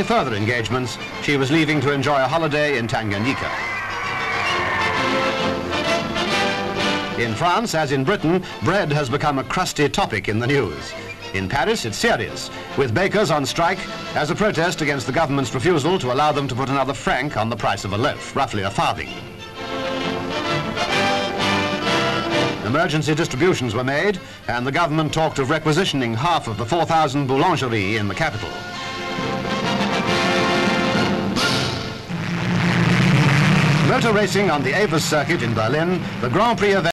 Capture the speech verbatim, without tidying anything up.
further engagements, she was leaving to enjoy a holiday in Tanganyika. In France, as in Britain, bread has become a crusty topic in the news. In Paris, it's serious, with bakers on strike as a protest against the government's refusal to allow them to put another franc on the price of a loaf, roughly a farthing. Emergency distributions were made, and the government talked of requisitioning half of the four thousand boulangeries in the capital. Motor racing on the Avers circuit in Berlin, the Grand Prix event